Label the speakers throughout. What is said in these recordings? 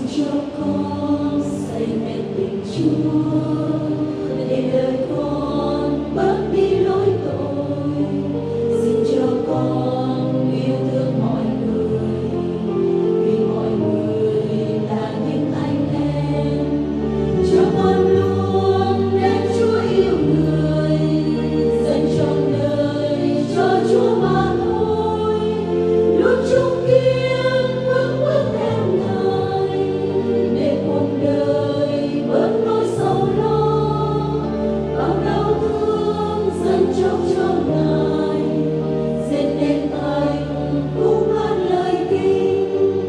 Speaker 1: cho con say mê tình Chúa, để đời con bớt đi lỗi tội. Xin cho con yêu thương mọi người, vì mọi người là những anh em. Cho con luôn đem Chúa yêu người, dành trọn đời cho Chúa mà thôi. Luôn chung kiên vững bước theo Ngài, để cuộc đời bớt nỗi sầu lo. Bao đau thương dâng trao cho Ngài, dệt nên thành khúc hát lời kinh.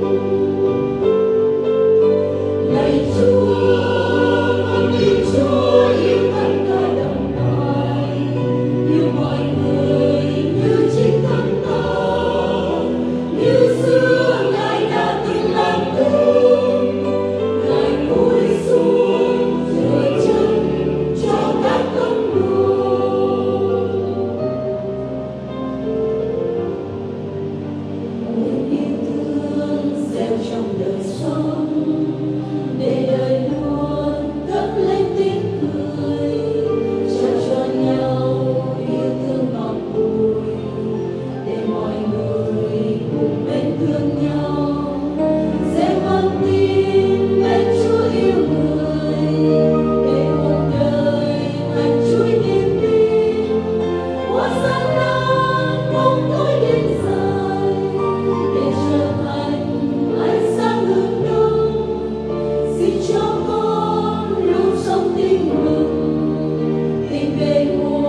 Speaker 1: Lạy Chúa, con yêu Chúa, yêu tất cả đồng loài, yêu mọi người như chính thân ta. Như xưa Ngài đã từng làm tương, Ngài cúi xuống rửa chân cho các tấm đồ. Nguyện yêu thương gieo trong đời sống, để đời luôn cất lên tiếng cười, trao cho nhau yêu thương ngọt bùi, để mọi người cùng bên thương nhau. Sẽ vang tin bên Chúa yêu người, để cuộc đời thành chuỗi niềm tin. Hoa sáng nắng bóng tối đêm dài, để trở thành ánh sáng hướng đông. Xin cho con luôn sống tin mừng, tìm về nguồn